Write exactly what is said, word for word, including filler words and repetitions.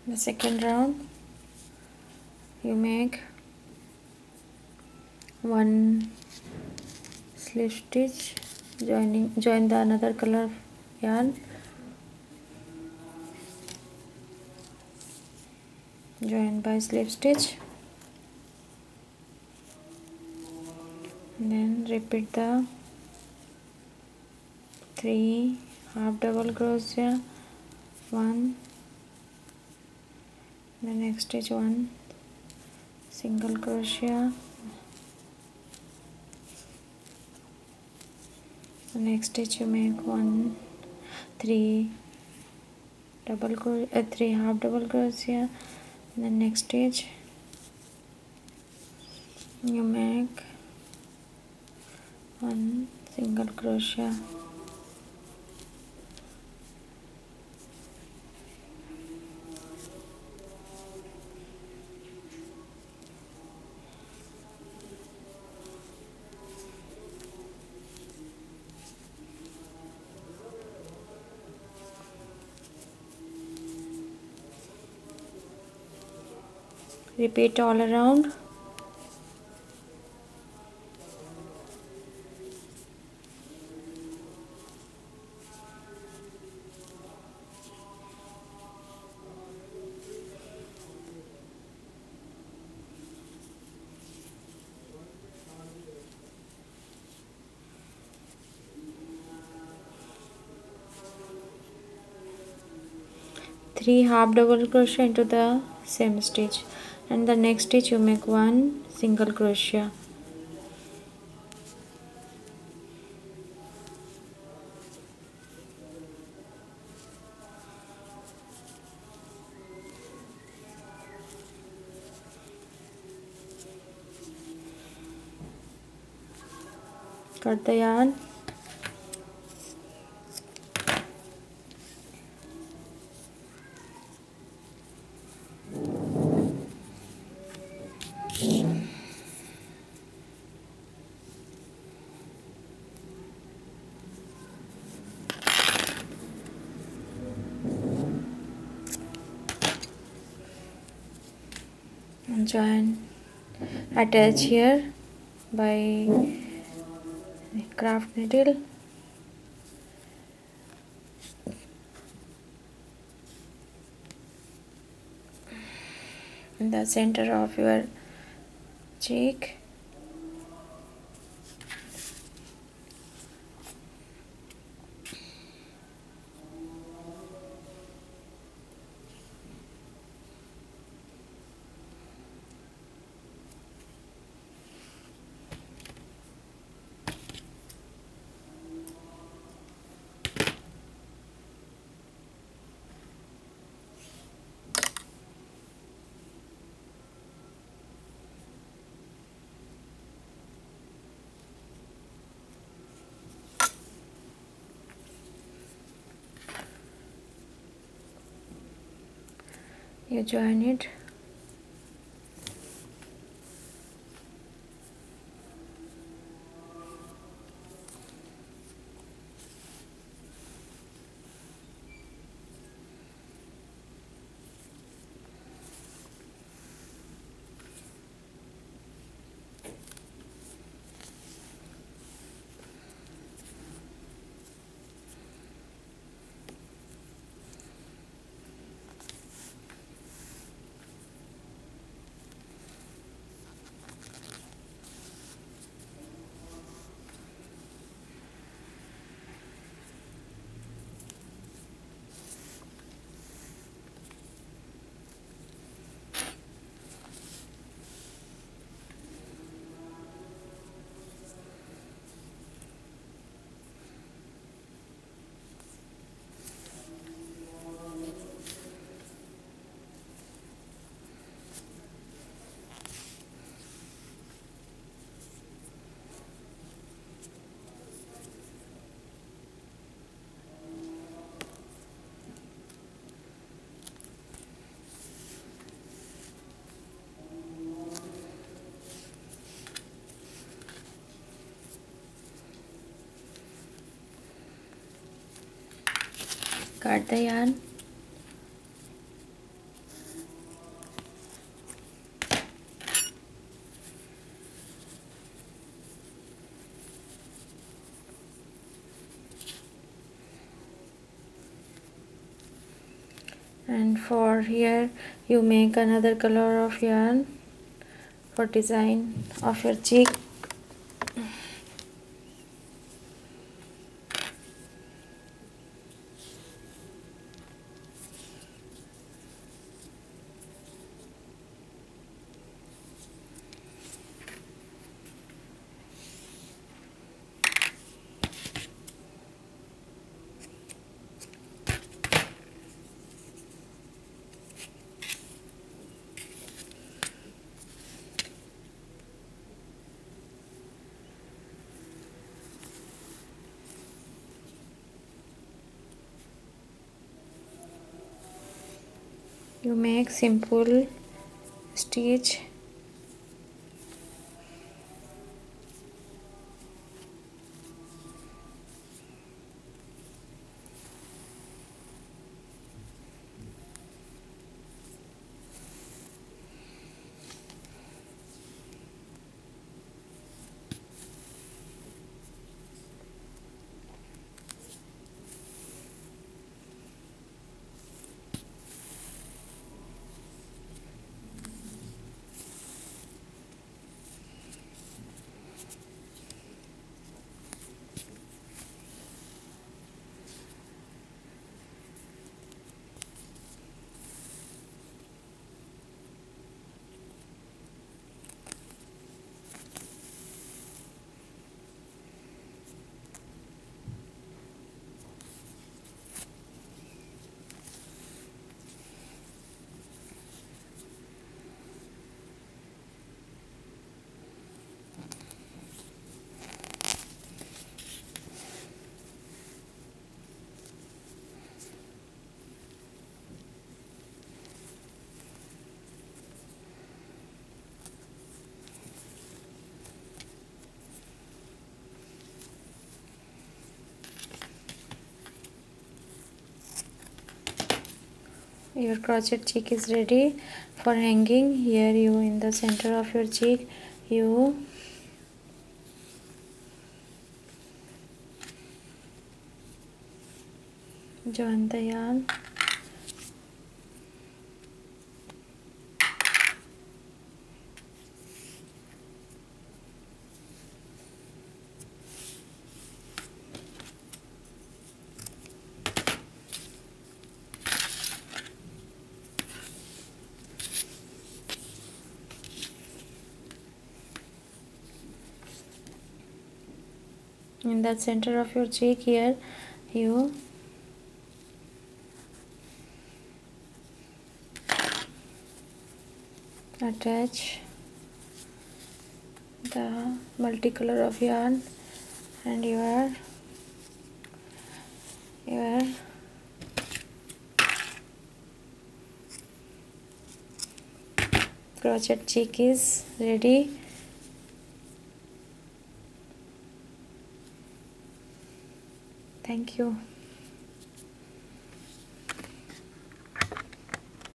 The second round you make one slip stitch, joining join the another color yarn, join by slip stitch, and then repeat the three half double crochet, one, the next stitch one single crochet, the next stitch you make one three double crochet, uh, three half double crochet, and the next stitch you make one single crochet, repeat all around. Three half double crochet into the same stitch, and the next stitch you make one single crochet, cut the yarn, and join, attach here by craft needle, in the center of your cheek, you join it, cut the yarn, And for here you make another color of yarn for design of your cheek. You make simple stitch. Your crochet cheek is ready for hanging. Here you, in the center of your cheek, you join the yarn. In the center of your cheek, here you attach the multicolor of yarn and your your crochet cheek is ready. Thank you.